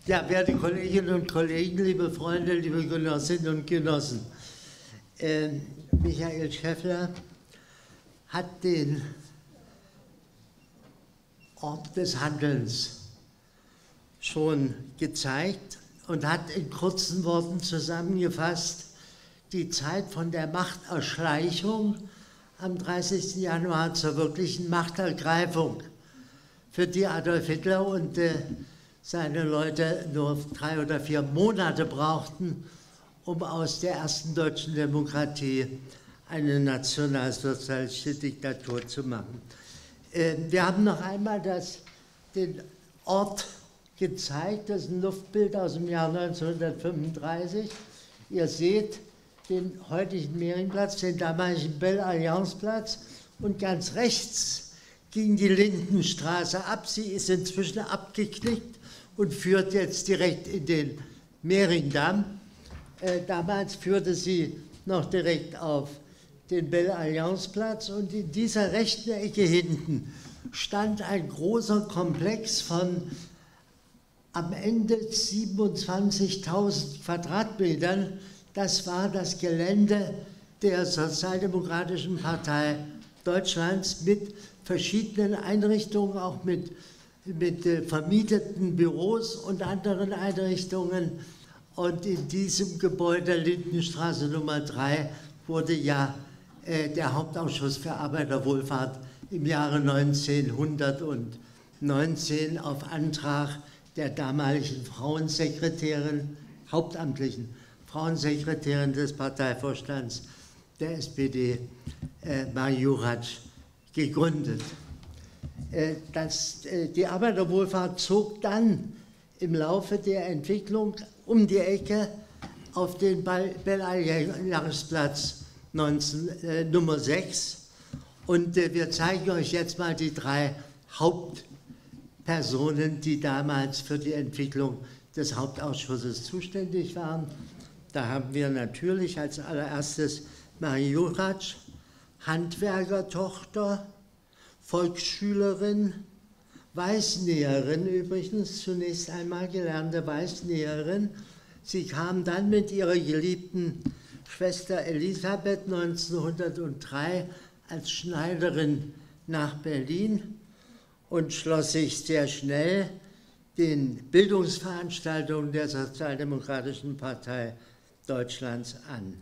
Ja, werte Kolleginnen und Kollegen, liebe Freunde, liebe Genossinnen und Genossen. Michael Schäffler hat den Ort des Handelns schon gezeigt und hat in kurzen Worten zusammengefasst die Zeit von der Machterschleichung am 30. Januar zur wirklichen Machtergreifung, für die Adolf Hitler und seine Leute nur 3 oder 4 Monate brauchten, um aus der ersten deutschen Demokratie eine nationalsozialistische Diktatur zu machen. Wir haben noch einmal den Ort gezeigt, das ist ein Luftbild aus dem Jahr 1935. Ihr seht den heutigen Mehringplatz, den damaligen Belle-Alliance-Platz, und ganz rechts ging die Lindenstraße ab. Sie ist inzwischen abgeknickt und führt jetzt direkt in den Mehringdamm. Damals führte sie noch direkt auf den Belle-Alliance-Platz, und in dieser rechten Ecke hinten stand ein großer Komplex von am Ende 27.000 Quadratmetern. Das war das Gelände der Sozialdemokratischen Partei Deutschlands mit verschiedenen Einrichtungen, auch mit vermieteten Büros und anderen Einrichtungen. Und in diesem Gebäude, Lindenstraße Nummer 3, wurde ja der Hauptausschuss für Arbeiterwohlfahrt im Jahre 1919 auf Antrag der damaligen Frauensekretärin, hauptamtlichen Frauensekretärin des Parteivorstands der SPD, Marie Juratsch, gegründet. Die Arbeiterwohlfahrt zog dann im Laufe der Entwicklung um die Ecke auf den Belle-Alliance-Platz Nummer 6. Und wir zeigen euch jetzt mal die 3 Hauptpersonen, die damals für die Entwicklung des Hauptausschusses zuständig waren. Da haben wir natürlich als allererstes Marie Juratsch, Handwerkertochter, Volksschülerin, Weißnäherin übrigens, zunächst einmal gelernte Weißnäherin. Sie kam dann mit ihrer geliebten Schwester Elisabeth 1903 als Schneiderin nach Berlin und schloss sich sehr schnell den Bildungsveranstaltungen der Sozialdemokratischen Partei Deutschlands an.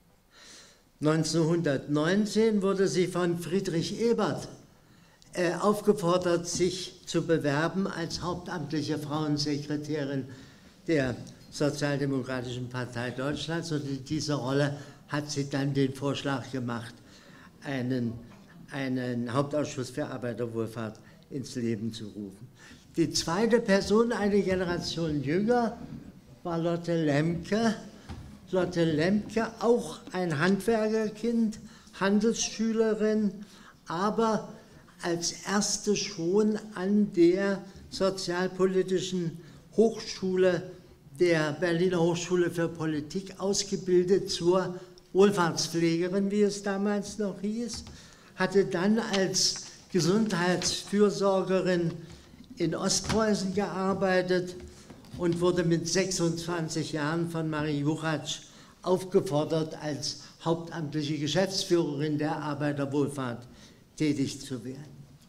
1919 wurde sie von Friedrich Ebert aufgefordert, sich zu bewerben als hauptamtliche Frauensekretärin der Sozialdemokratischen Partei Deutschlands. Und in dieser Rolle hat sie dann den Vorschlag gemacht, einen Hauptausschuss für Arbeiterwohlfahrt ins Leben zu rufen. Die zweite Person, eine Generation jünger, war Lotte Lemke. Lotte Lemke, auch ein Handwerkerkind, Handelsschülerin, aber als erste schon an der Sozialpolitischen Hochschule der Berliner Hochschule für Politik ausgebildet zur Wohlfahrtspflegerin, wie es damals noch hieß, hatte dann als Gesundheitsfürsorgerin in Ostpreußen gearbeitet und wurde mit 26 Jahren von Marie Juratsch aufgefordert, als hauptamtliche Geschäftsführerin der Arbeiterwohlfahrt tätig zu werden.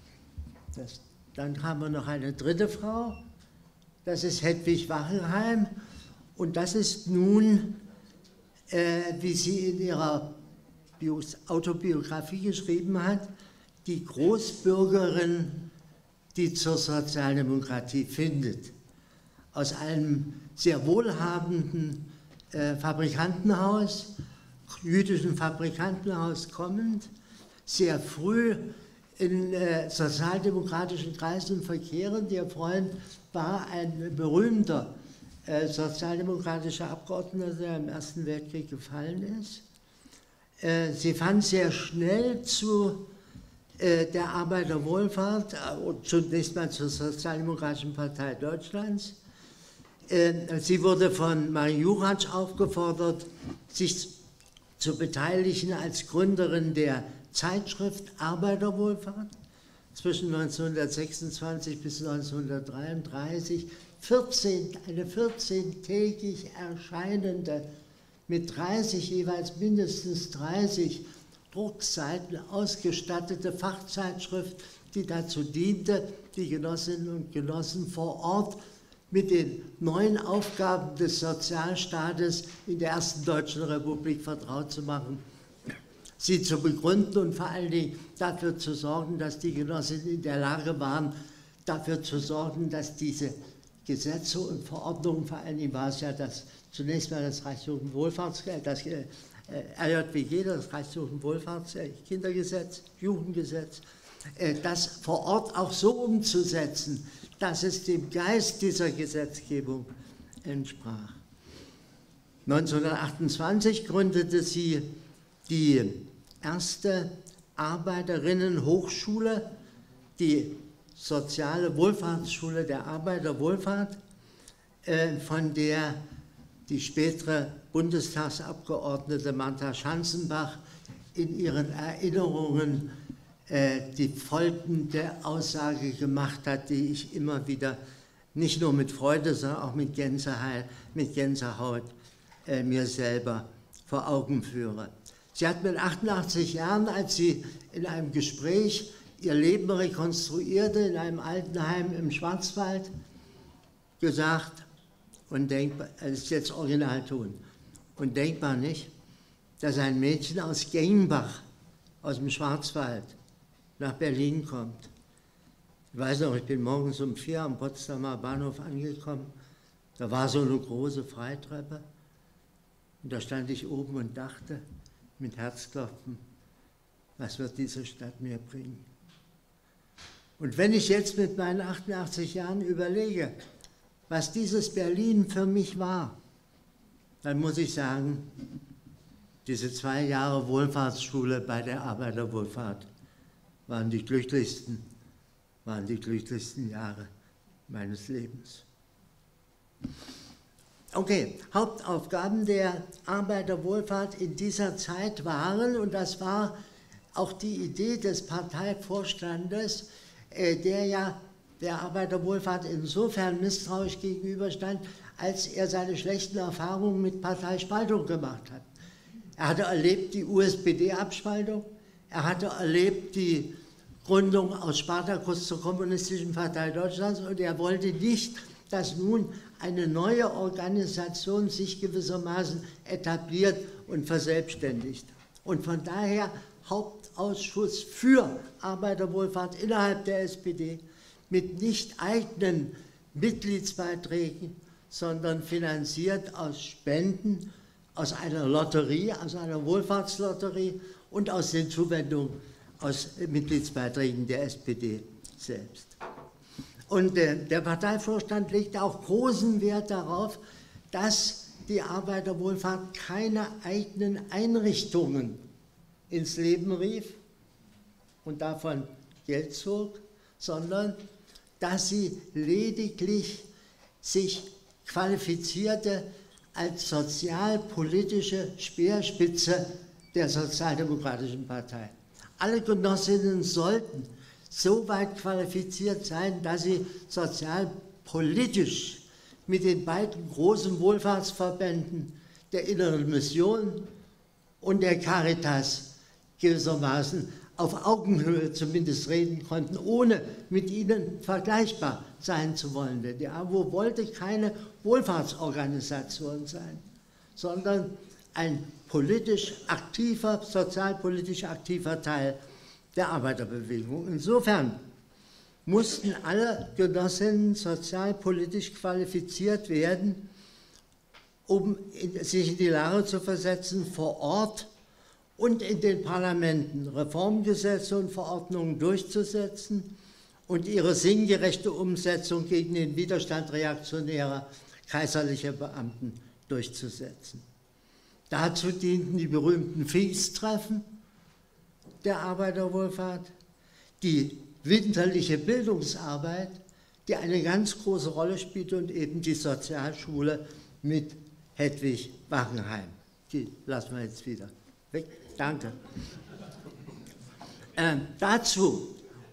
Dann haben wir noch eine dritte Frau, das ist Hedwig Wachenheim, und das ist nun, wie sie in ihrer Autobiografie geschrieben hat, die Großbürgerin, die zur Sozialdemokratie findet. Aus einem sehr wohlhabenden Fabrikantenhaus, jüdischen Fabrikantenhaus kommend, sehr früh in sozialdemokratischen Kreisen verkehrend. Ihr Freund war ein berühmter sozialdemokratischer Abgeordneter, der im Ersten Weltkrieg gefallen ist. Sie fand sehr schnell zu der Arbeiterwohlfahrt und zunächst mal zur Sozialdemokratischen Partei Deutschlands. Sie wurde von Marie Juratsch aufgefordert, sich zu beteiligen als Gründerin der Zeitschrift Arbeiterwohlfahrt. zwischen 1926 bis 1933 eine 14-tägig erscheinende, mit 30, jeweils mindestens 30 Druckseiten ausgestattete Fachzeitschrift, die dazu diente, die Genossinnen und Genossen vor Ort mit den neuen Aufgaben des Sozialstaates in der ersten Deutschen Republik vertraut zu machen, sie zu begründen und vor allen Dingen dafür zu sorgen, dass die Genossinnen in der Lage waren, dafür zu sorgen, dass diese Gesetze und Verordnungen, vor allen Dingen war es ja zunächst mal das Reichsjugendwohlfahrtsgeld, das RJWG, das Reichsjugendwohlfahrtskindergesetz, Jugendgesetz, das vor Ort auch so umzusetzen, dass es dem Geist dieser Gesetzgebung entsprach. 1928 gründete sie die erste Arbeiterinnenhochschule, die soziale Wohlfahrtsschule der Arbeiterwohlfahrt, von der die spätere Bundestagsabgeordnete Martha Schanzenbach in ihren Erinnerungen die folgende Aussage gemacht hat, die ich immer wieder nicht nur mit Freude, sondern auch mit Gänsehaut mir selber vor Augen führe. Sie hat mit 88 Jahren, als sie in einem Gespräch ihr Leben rekonstruierte, in einem Altenheim im Schwarzwald, gesagt, und denkbar, das ist jetzt Originalton, und denkbar nicht, dass ein Mädchen aus Gengenbach, aus dem Schwarzwald, nach Berlin kommt. Ich weiß noch, ich bin morgens um 4 am Potsdamer Bahnhof angekommen, da war so eine große Freitreppe, und da stand ich oben und dachte, mit Herzklopfen, was wird diese Stadt mir bringen? Und wenn ich jetzt mit meinen 88 Jahren überlege, was dieses Berlin für mich war, dann muss ich sagen, diese 2 Jahre Wohlfahrtsschule bei der Arbeiterwohlfahrt waren die glücklichsten Jahre meines Lebens. Okay, Hauptaufgaben der Arbeiterwohlfahrt in dieser Zeit waren, und das war auch die Idee des Parteivorstandes, der ja der Arbeiterwohlfahrt insofern misstrauisch gegenüberstand, als er seine schlechten Erfahrungen mit Parteispaltung gemacht hat. Er hatte erlebt die USPD-Abspaltung, er hatte erlebt die Gründung aus Spartakus zur Kommunistischen Partei Deutschlands, und er wollte nicht, dass nun eine neue Organisation sich gewissermaßen etabliert und verselbstständigt. Und von daher Hauptausschuss für Arbeiterwohlfahrt innerhalb der SPD mit nicht eigenen Mitgliedsbeiträgen, sondern finanziert aus Spenden, aus einer Lotterie, aus einer Wohlfahrtslotterie und aus den Zuwendungen aus Mitgliedsbeiträgen der SPD selbst. Und der Parteivorstand legte auch großen Wert darauf, dass die Arbeiterwohlfahrt keine eigenen Einrichtungen ins Leben rief und davon Geld zog, sondern dass sie lediglich sich qualifizierte als sozialpolitische Speerspitze der Sozialdemokratischen Partei. Alle Genossinnen sollten so weit qualifiziert sein, dass sie sozialpolitisch mit den beiden großen Wohlfahrtsverbänden der Inneren Mission und der Caritas gewissermaßen auf Augenhöhe zumindest reden konnten, ohne mit ihnen vergleichbar sein zu wollen. Denn die AWO wollte keine Wohlfahrtsorganisation sein, sondern ein politisch aktiver, sozialpolitisch aktiver Teil der Arbeiterbewegung. Insofern mussten alle Genossinnen sozialpolitisch qualifiziert werden, um sich in die Lage zu versetzen, vor Ort und in den Parlamenten Reformgesetze und Verordnungen durchzusetzen und ihre sinngerechte Umsetzung gegen den Widerstand reaktionärer kaiserlicher Beamten durchzusetzen. Dazu dienten die berühmten Pfingsttreffen der Arbeiterwohlfahrt, die winterliche Bildungsarbeit, die eine ganz große Rolle spielte, und eben die Sozialschule mit Hedwig Wachenheim. Die lassen wir jetzt wieder weg. Danke. Dazu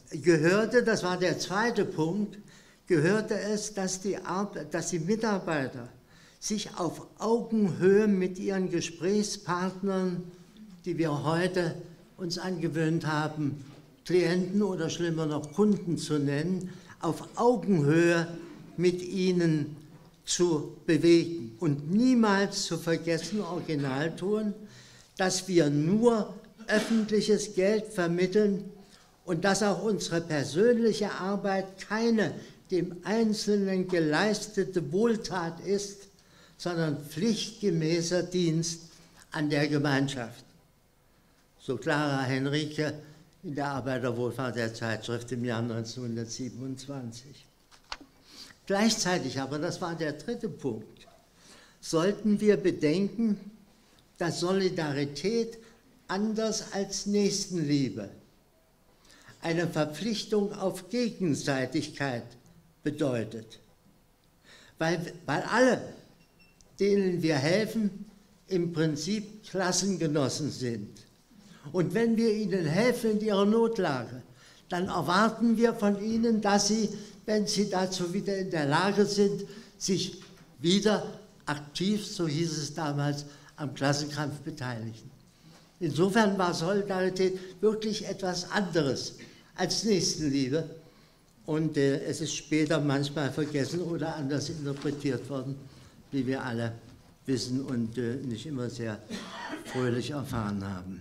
gehörte, das war der zweite Punkt, gehörte es, dass die Mitarbeiter sich auf Augenhöhe mit ihren Gesprächspartnern, die wir heute uns angewöhnt haben, Klienten oder schlimmer noch Kunden zu nennen, auf Augenhöhe mit ihnen zu bewegen und niemals zu vergessen, Originalton, dass wir nur öffentliches Geld vermitteln und dass auch unsere persönliche Arbeit keine dem Einzelnen geleistete Wohltat ist, sondern pflichtgemäßer Dienst an der Gemeinschaft. So Clara Henrike in der Arbeiterwohlfahrt der Zeitschrift im Jahr 1927. Gleichzeitig aber, das war der dritte Punkt, sollten wir bedenken, dass Solidarität anders als Nächstenliebe eine Verpflichtung auf Gegenseitigkeit bedeutet. Weil alle, denen wir helfen, im Prinzip Klassengenossen sind. Und wenn wir ihnen helfen in ihrer Notlage, dann erwarten wir von ihnen, dass sie, wenn sie dazu wieder in der Lage sind, sich wieder aktiv, so hieß es damals, am Klassenkampf beteiligen. Insofern war Solidarität wirklich etwas anderes als Nächstenliebe. Und es ist später manchmal vergessen oder anders interpretiert worden, wie wir alle wissen und nicht immer sehr fröhlich erfahren haben.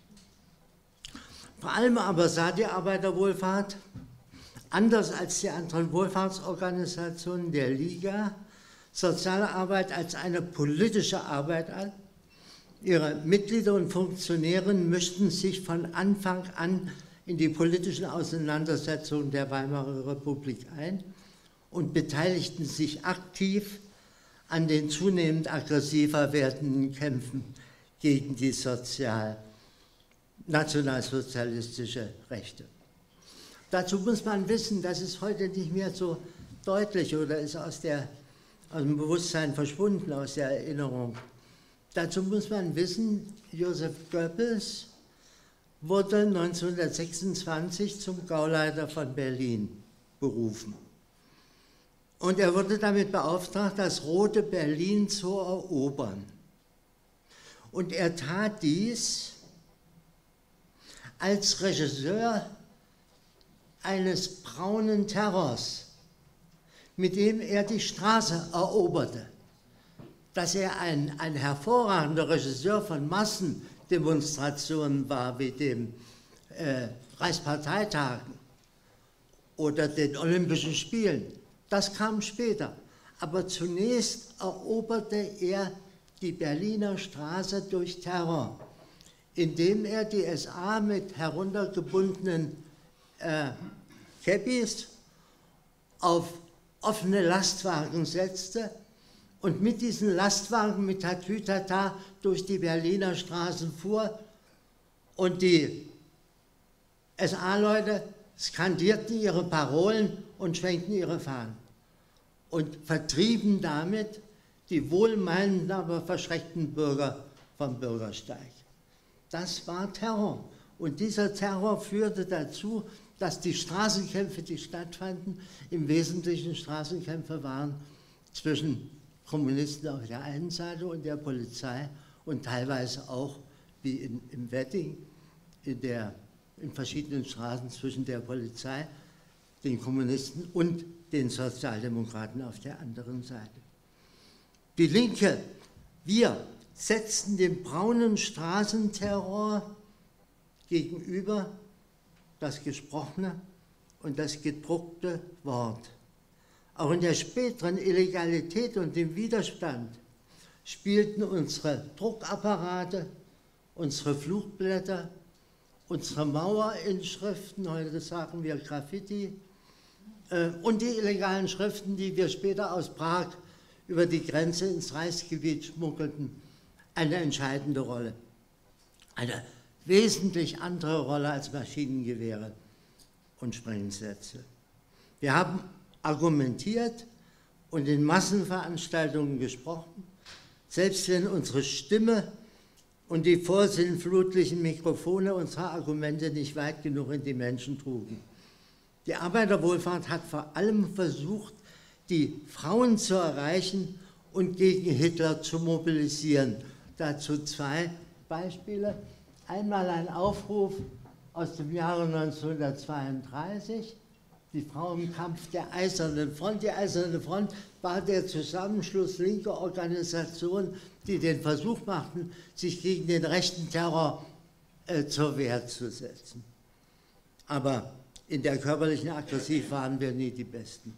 Vor allem aber sah die Arbeiterwohlfahrt, anders als die anderen Wohlfahrtsorganisationen der Liga, soziale Arbeit als eine politische Arbeit an. Ihre Mitglieder und Funktionäre mischten sich von Anfang an in die politischen Auseinandersetzungen der Weimarer Republik ein und beteiligten sich aktiv an den zunehmend aggressiver werdenden Kämpfen gegen die nationalsozialistische Rechte. Dazu muss man wissen, das ist heute nicht mehr so deutlich oder ist aus dem Bewusstsein verschwunden, aus der Erinnerung. Dazu muss man wissen, Joseph Goebbels wurde 1926 zum Gauleiter von Berlin berufen. Und er wurde damit beauftragt, das rote Berlin zu erobern. Und er tat dies als Regisseur eines braunen Terrors, mit dem er die Straße eroberte. Dass er ein hervorragender Regisseur von Massendemonstrationen war, wie dem Reichsparteitagen oder den Olympischen Spielen, das kam später. Aber zunächst eroberte er die Berliner Straße durch Terror, indem er die SA mit heruntergebundenen Käppis auf offene Lastwagen setzte und mit diesen Lastwagen mit Tatütata durch die Berliner Straßen fuhr und die SA-Leute skandierten ihre Parolen und schwenkten ihre Fahnen und vertrieben damit die wohlmeinenden, aber verschreckten Bürger vom Bürgersteig. Das war Terror. Und dieser Terror führte dazu, dass die Straßenkämpfe, die stattfanden, im Wesentlichen Straßenkämpfe waren zwischen Kommunisten auf der einen Seite und der Polizei und teilweise auch, wie im Wedding, in verschiedenen Straßen zwischen der Polizei, den Kommunisten und den Sozialdemokraten auf der anderen Seite. Die Linke, wir setzten dem braunen Straßenterror gegenüber das gesprochene und das gedruckte Wort. Auch in der späteren Illegalität und dem Widerstand spielten unsere Druckapparate, unsere Flugblätter, unsere Mauerinschriften, heute sagen wir Graffiti, und die illegalen Schriften, die wir später aus Prag über die Grenze ins Reichsgebiet schmuggelten, eine entscheidende Rolle. Eine wesentlich andere Rolle als Maschinengewehre und Sprengsätze. Wir haben argumentiert und in Massenveranstaltungen gesprochen, selbst wenn unsere Stimme und die vorsinnflutlichen Mikrofone unserer Argumente nicht weit genug in die Menschen trugen. Die Arbeiterwohlfahrt hat vor allem versucht, die Frauen zu erreichen und gegen Hitler zu mobilisieren. Dazu zwei Beispiele. Einmal ein Aufruf aus dem Jahre 1932, die Frau im Kampf der Eisernen Front. Die Eiserne Front war der Zusammenschluss linker Organisationen, die den Versuch machten, sich gegen den rechten Terror zur Wehr zu setzen. Aber in der körperlichen Aggression waren wir nie die Besten.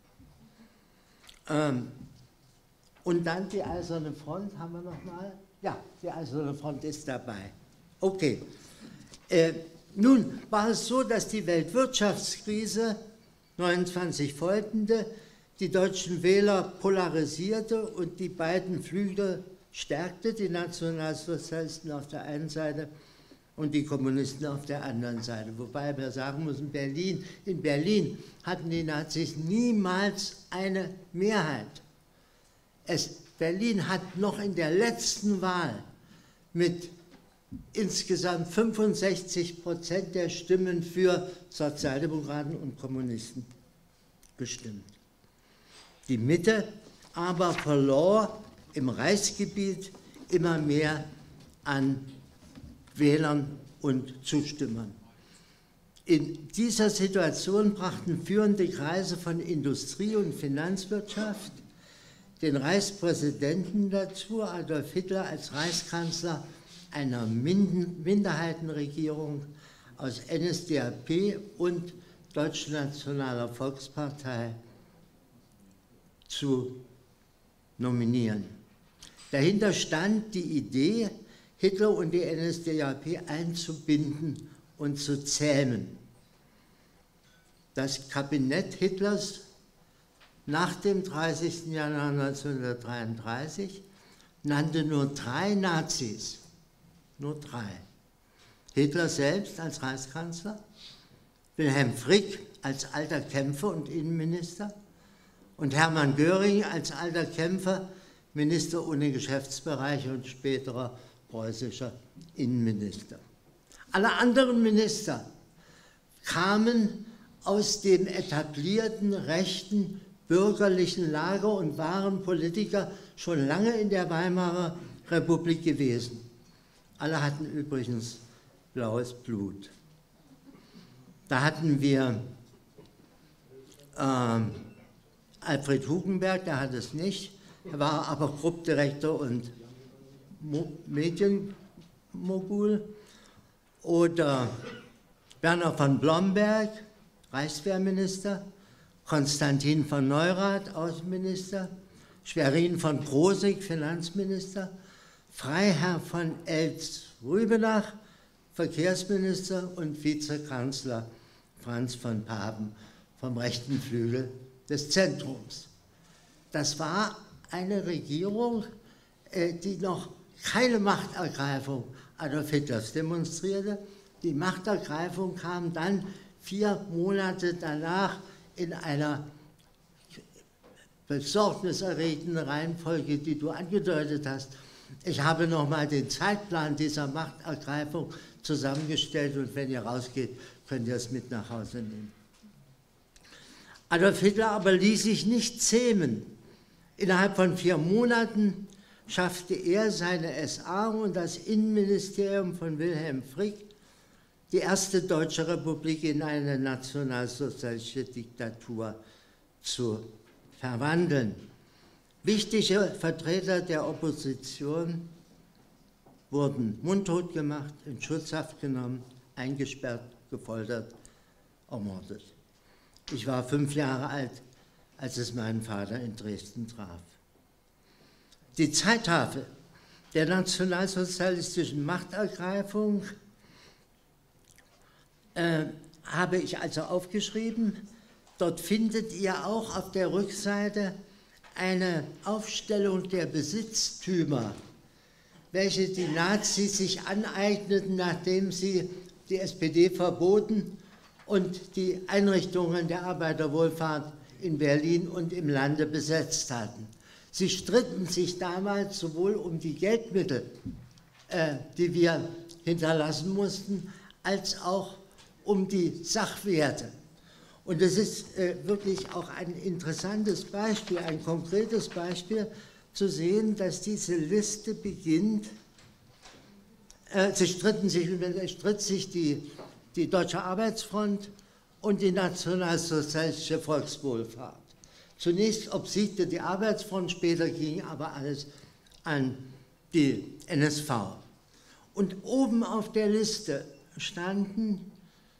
Und dann die Eiserne Front, haben wir noch mal? Ja, die Eiserne Front ist dabei. Okay. Nun war es so, dass die Weltwirtschaftskrise 29 folgende die deutschen Wähler polarisierte und die beiden Flügel stärkte, die Nationalsozialisten auf der einen Seite und die Kommunisten auf der anderen Seite. Wobei wir sagen müssen, in Berlin hatten die Nazis niemals eine Mehrheit. Berlin hat noch in der letzten Wahl mit insgesamt 65% der Stimmen für Sozialdemokraten und Kommunisten gestimmt. Die Mitte aber verlor im Reichsgebiet immer mehr an Wählern und Zustimmern. In dieser Situation brachten führende Kreise von Industrie- und Finanzwirtschaft den Reichspräsidenten dazu, Adolf Hitler als Reichskanzler einer Minderheitenregierung aus NSDAP und Deutschnationaler Volkspartei zu nominieren. Dahinter stand die Idee, Hitler und die NSDAP einzubinden und zu zähmen. Das Kabinett Hitlers nach dem 30. Januar 1933 nannte nur 3 Nazis, nur 3. Hitler selbst als Reichskanzler, Wilhelm Frick als alter Kämpfer und Innenminister und Hermann Göring als alter Kämpfer, Minister ohne Geschäftsbereiche und späterer preußischer Innenminister. Alle anderen Minister kamen aus dem etablierten rechten bürgerlichen Lager und waren Politiker schon lange in der Weimarer Republik gewesen. Alle hatten übrigens blaues Blut. Da hatten wir Alfred Hugenberg, der hat es nicht, er war aber Gruppdirektor und Medienmogul. Oder Werner von Blomberg, Reichswehrminister, Konstantin von Neurath, Außenminister, Schwerin von Krosigk, Finanzminister, Freiherr von Eltz-Rübenach, Verkehrsminister und Vizekanzler Franz von Papen vom rechten Flügel des Zentrums. Das war eine Regierung, die noch keine Machtergreifung Adolf Hitlers demonstrierte. Die Machtergreifung kam dann 4 Monate danach in einer besorgniserregenden Reihenfolge, die du angedeutet hast. Ich habe nochmal den Zeitplan dieser Machtergreifung zusammengestellt und wenn ihr rausgeht, könnt ihr es mit nach Hause nehmen. Adolf Hitler aber ließ sich nicht zähmen. Innerhalb von 4 Monaten schaffte er, seine SA und das Innenministerium von Wilhelm Frick die erste deutsche Republik in eine nationalsozialistische Diktatur zu verwandeln. Wichtige Vertreter der Opposition wurden mundtot gemacht, in Schutzhaft genommen, eingesperrt, gefoltert, ermordet. Ich war 5 Jahre alt, als es meinen Vater in Dresden traf. Die Zeittafel der nationalsozialistischen Machtergreifung habe ich also aufgeschrieben. Dort findet ihr auch auf der Rückseite eine Aufstellung der Besitztümer, welche die Nazis sich aneigneten, nachdem sie die SPD verboten und die Einrichtungen der Arbeiterwohlfahrt in Berlin und im Lande besetzt hatten. Sie stritten sich damals sowohl um die Geldmittel, die wir hinterlassen mussten, als auch um die Sachwerte. Und es ist wirklich auch ein interessantes Beispiel, ein konkretes Beispiel, zu sehen, dass diese Liste beginnt. Stritt sich die Deutsche Arbeitsfront und die Nationalsozialistische Volkswohlfahrt. Zunächst obsiegte die Arbeitsfront, später ging aber alles an die NSV. Und oben auf der Liste standen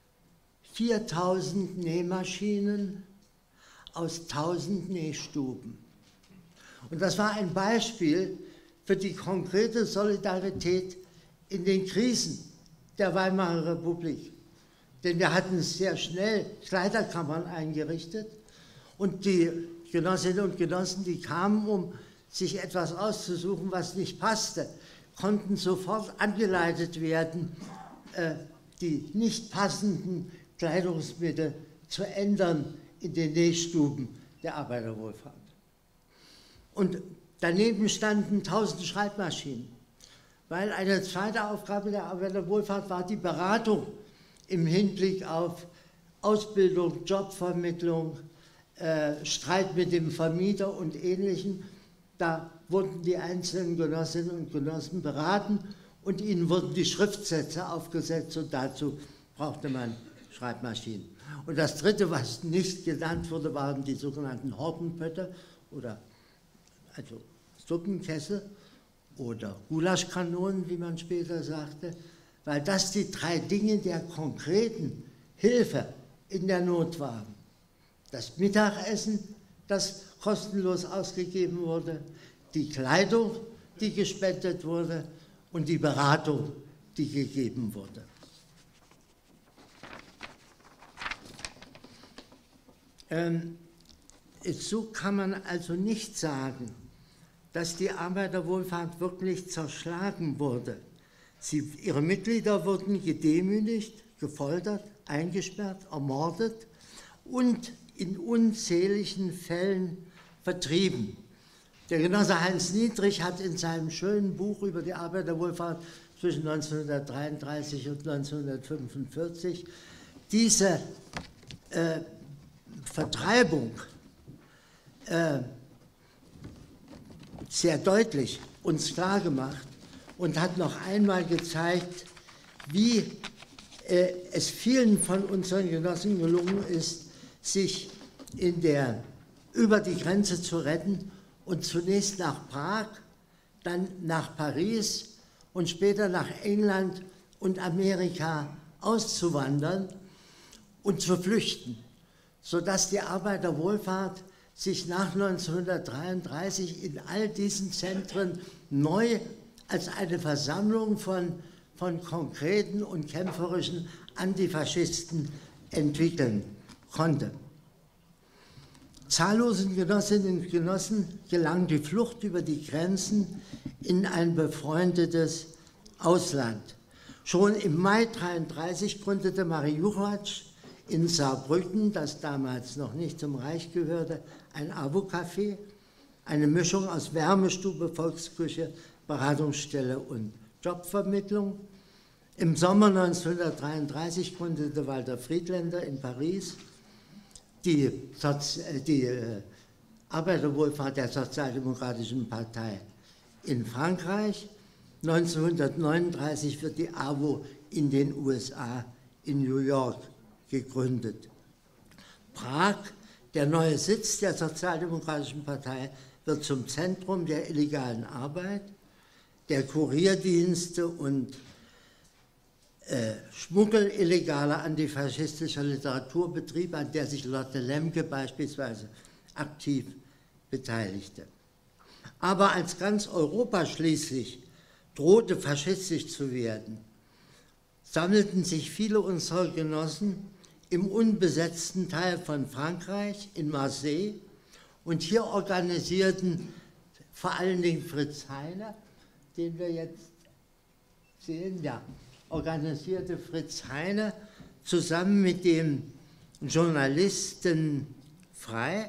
4000 Nähmaschinen aus 1000 Nähstuben. Und das war ein Beispiel für die konkrete Solidarität in den Krisen der Weimarer Republik. Denn wir hatten sehr schnell Kleiderkammern eingerichtet und die Genossinnen und Genossen, die kamen, um sich etwas auszusuchen, was nicht passte, konnten sofort angeleitet werden, die nicht passenden Kleidungsmittel zu ändern in den Nähstuben der Arbeiterwohlfahrt. Und daneben standen 1000 Schreibmaschinen, weil eine zweite Aufgabe der Arbeiterwohlfahrt war die Beratung im Hinblick auf Ausbildung, Jobvermittlung, Streit mit dem Vermieter und Ähnlichem. Da wurden die einzelnen Genossinnen und Genossen beraten und ihnen wurden die Schriftsätze aufgesetzt und dazu brauchte man Schreibmaschinen. Und das Dritte, was nicht genannt wurde, waren die sogenannten Hortenpötte oder also Suppenkessel oder Gulaschkanonen, wie man später sagte, weil das die drei Dinge der konkreten Hilfe in der Not waren. Das Mittagessen, das kostenlos ausgegeben wurde, die Kleidung, die gespendet wurde und die Beratung, die gegeben wurde. So kann man also nicht sagen, dass die Arbeiterwohlfahrt wirklich zerschlagen wurde. Ihre Mitglieder wurden gedemütigt, gefoltert, eingesperrt, ermordet und in unzähligen Fällen vertrieben. Der Genosse Heinz Niedrig hat in seinem schönen Buch über die Arbeiterwohlfahrt zwischen 1933 und 1945 diese Vertreibung sehr deutlich uns klargemacht und hat noch einmal gezeigt, wie es vielen von unseren Genossen gelungen ist, sich über die Grenze zu retten und zunächst nach Prag, dann nach Paris und später nach England und Amerika auszuwandern und zu flüchten, sodass die Arbeiterwohlfahrt sich nach 1933 in all diesen Zentren neu als eine Versammlung von konkreten und kämpferischen Antifaschisten entwickeln konnte. Zahllosen Genossinnen und Genossen gelang die Flucht über die Grenzen in ein befreundetes Ausland. Schon im Mai 1933 gründete Marie Juchatsch in Saarbrücken, das damals noch nicht zum Reich gehörte, ein AWO-Café, eine Mischung aus Wärmestube, Volksküche, Beratungsstelle und Jobvermittlung. Im Sommer 1933 gründete Walter Friedländer in Paris die Arbeiterwohlfahrt der Sozialdemokratischen Partei in Frankreich. 1939 wird die AWO in den USA, in New York, gegründet. Prag, der neue Sitz der Sozialdemokratischen Partei, wird zum Zentrum der illegalen Arbeit, der Kurierdienste und Schmuggel illegaler antifaschistischer Literaturbetrieb, an der sich Lotte Lemke beispielsweise aktiv beteiligte. Aber als ganz Europa schließlich drohte, faschistisch zu werden, sammelten sich viele unserer Genossen im unbesetzten Teil von Frankreich, in Marseille, und hier organisierten vor allen Dingen Fritz Heine, den wir jetzt sehen, ja, organisierte Fritz Heine zusammen mit dem Journalisten Frey,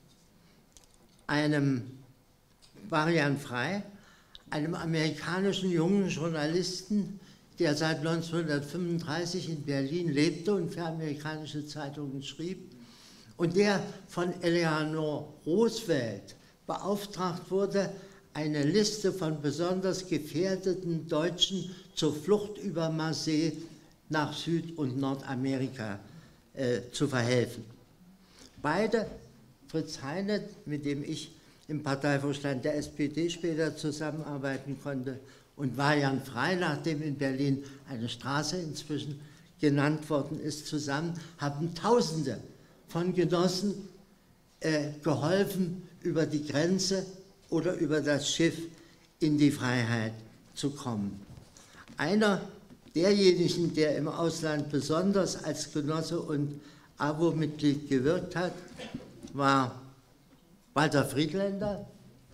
Marian Frey, einem amerikanischen jungen Journalisten, der seit 1935 in Berlin lebte und für amerikanische Zeitungen schrieb, und der von Eleanor Roosevelt beauftragt wurde, eine Liste von besonders gefährdeten Deutschen zur Flucht über Marseille nach Süd- und Nordamerika zu verhelfen. Beide, Fritz Heine, mit dem ich im Parteivorstand der SPD später zusammenarbeiten konnte, und Marian Frey, nachdem in Berlin eine Straße inzwischen genannt worden ist, zusammen, haben Tausende von Genossen geholfen, über die Grenze oder über das Schiff in die Freiheit zu kommen. Einer derjenigen, der im Ausland besonders als Genosse und AWO-Mitglied gewirkt hat, war Walter Friedländer.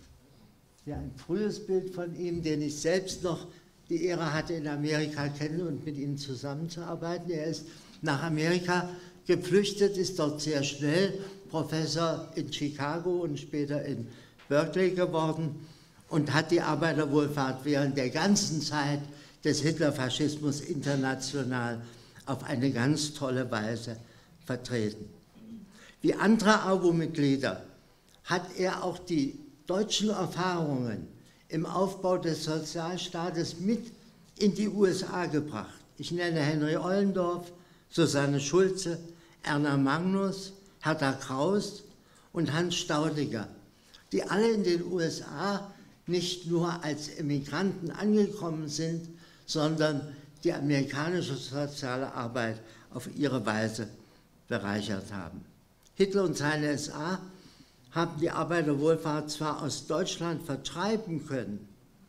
Ja, ein frühes Bild von ihm, den ich selbst noch die Ehre hatte, in Amerika kennen und mit ihm zusammenzuarbeiten. Er ist nach Amerika geflüchtet, ist dort sehr schnell Professor in Chicago und später in Berkeley geworden und hat die Arbeiterwohlfahrt während der ganzen Zeit des Hitlerfaschismus international auf eine ganz tolle Weise vertreten. Wie andere AWO-Mitglieder hat er auch die deutschen Erfahrungen im Aufbau des Sozialstaates mit in die USA gebracht. Ich nenne Henry Ollendorf, Susanne Schulze, Erna Magnus, Hertha Kraus und Hans Staudinger, die alle in den USA nicht nur als Emigranten angekommen sind, sondern die amerikanische soziale Arbeit auf ihre Weise bereichert haben. Hitler und seine SA haben die Arbeiterwohlfahrt zwar aus Deutschland vertreiben können,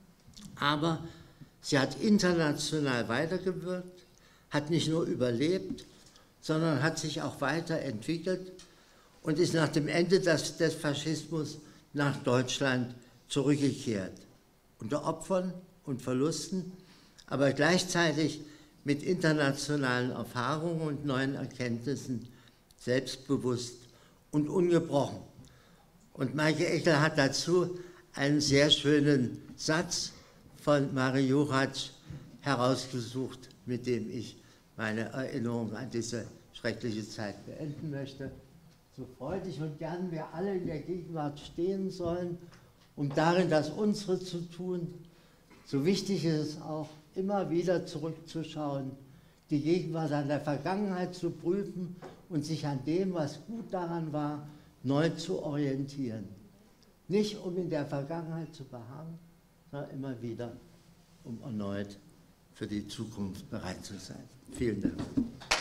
aber sie hat international weitergewirkt, hat nicht nur überlebt, sondern hat sich auch weiterentwickelt und ist nach dem Ende des Faschismus nach Deutschland zurückgekehrt, unter Opfern und Verlusten, aber gleichzeitig mit internationalen Erfahrungen und neuen Erkenntnissen selbstbewusst und ungebrochen. Und Maike Eckel hat dazu einen sehr schönen Satz von Mari Juchatsch herausgesucht, mit dem ich meine Erinnerung an diese schreckliche Zeit beenden möchte. So freudig und gern wir alle in der Gegenwart stehen sollen, um darin das Unsere zu tun, so wichtig ist es auch, immer wieder zurückzuschauen, die Gegenwart an der Vergangenheit zu prüfen und sich an dem, was gut daran war, neu zu orientieren. Nicht um in der Vergangenheit zu beharren, sondern immer wieder, um erneut für die Zukunft bereit zu sein. Vielen Dank.